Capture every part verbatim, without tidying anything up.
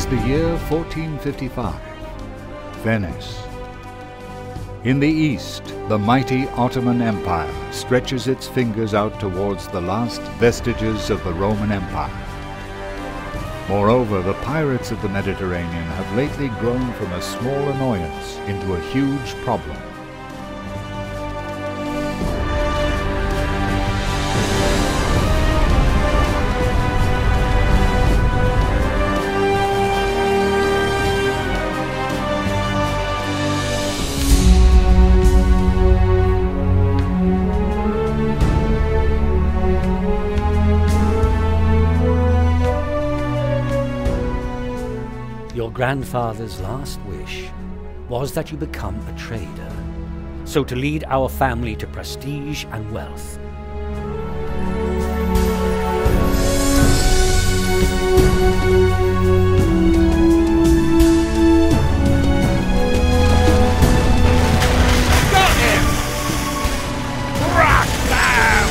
the year fourteen fifty-five. Venice. In the east, the mighty Ottoman Empire stretches its fingers out towards the last vestiges of the Roman Empire. Moreover, the pirates of the Mediterranean have lately grown from a small annoyance into a huge problem. Your grandfather's last wish was that you become a trader, so to lead our family to prestige and wealth. Got him! Rock them!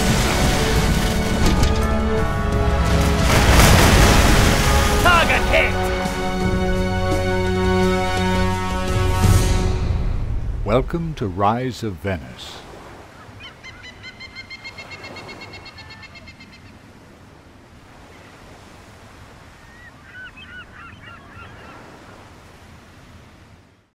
Target hit! Welcome to Rise of Venice.